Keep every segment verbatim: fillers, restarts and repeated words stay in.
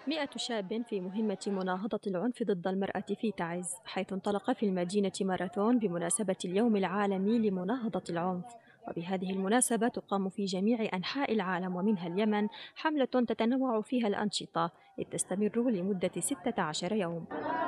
مئة شاب في مهمة مناهضة العنف ضد المرأة في تعز، حيث انطلق في المدينة ماراثون بمناسبة اليوم العالمي لمناهضة العنف. وبهذه المناسبة تقام في جميع أنحاء العالم ومنها اليمن حملة تتنوع فيها الأنشطة، إذ تستمر لمدة ستة عشر يوم.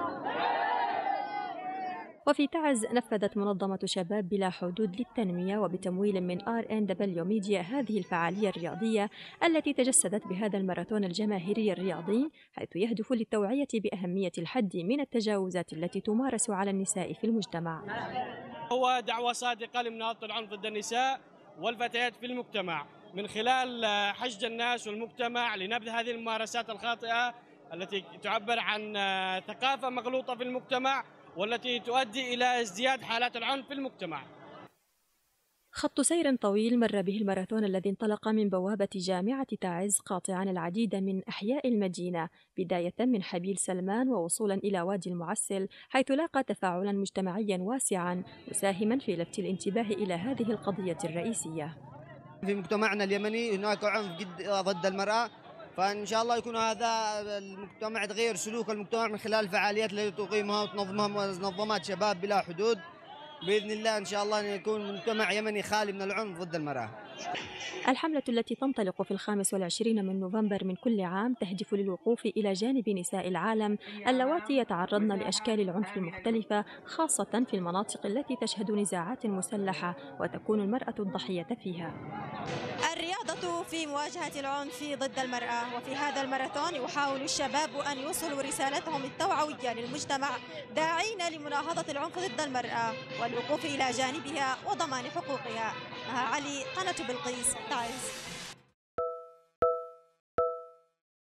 وفي تعز نفذت منظمة شباب بلا حدود للتنمية وبتمويل من آر إن دبليو ميديا هذه الفعالية الرياضية التي تجسدت بهذا الماراثون الجماهيري الرياضي، حيث يهدف للتوعية بأهمية الحد من التجاوزات التي تمارس على النساء في المجتمع. هو دعوة صادقة لمناهضة العنف ضد النساء والفتيات في المجتمع من خلال حشد الناس والمجتمع لنبذ هذه الممارسات الخاطئة التي تعبر عن ثقافة مغلوطة في المجتمع والتي تؤدي إلى ازدياد حالات العنف في المجتمع. خط سير طويل مر به الماراثون الذي انطلق من بوابة جامعة تعز قاطعا العديد من أحياء المدينة، بداية من حبيل سلمان ووصولا إلى وادي المعسل، حيث لاقى تفاعلا مجتمعيا واسعا مساهما في لفت الانتباه إلى هذه القضية الرئيسية. في مجتمعنا اليمني هناك عنف ضد المرأة، فإن شاء الله يكون هذا المجتمع تغير سلوك المجتمع من خلال الفعاليات التي تقيمها وتنظمها منظمات شباب بلا حدود. بإذن الله إن شاء الله أن يكون مجتمع يمني خالي من العنف ضد المرأة. الحملة التي تنطلق في الخامس والعشرين من نوفمبر من كل عام تهدف للوقوف إلى جانب نساء العالم اللواتي يتعرضن لأشكال العنف المختلفة، خاصة في المناطق التي تشهد نزاعات مسلحة وتكون المرأة الضحية فيها. الرياضة في مواجهة العنف ضد المرأة، وفي هذا الماراثون يحاول الشباب أن يوصلوا رسالتهم التوعوية للمجتمع داعين لمناهضة العنف ضد المرأة والوقوف إلى جانبها وضمان حقوقها. مها علي، قناة بلقيس، تعز.